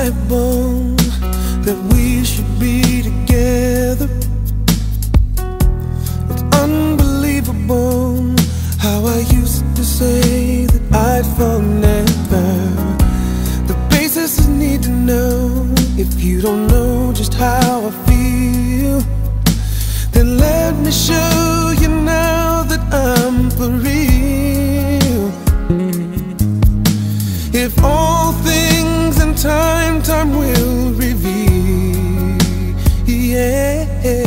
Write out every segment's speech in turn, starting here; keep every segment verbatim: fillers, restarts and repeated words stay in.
undeniable that we should be together. It's unbelievable how I used to say that I'd fall never. The basis is need to know. If you don't know just how I feel, then let me show you now that I'm for real. If all things in time, time will reveal. Yeah.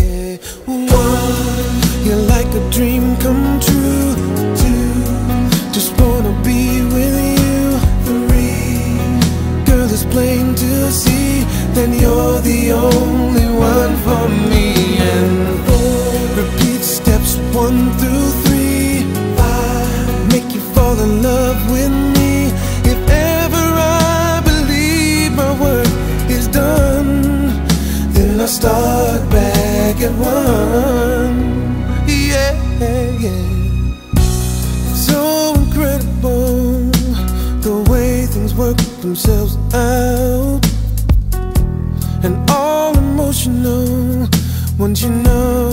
One, you're like a dream come true. Two, just wanna be with you. Three, girl, it's plain to see, then you're the only one for me. And four, repeat steps one through three. Five, make you fall in love with me. If ever I believe my work is done, then I start back at one. Yeah, yeah. So incredible the way things work themselves out, and all emotional once you know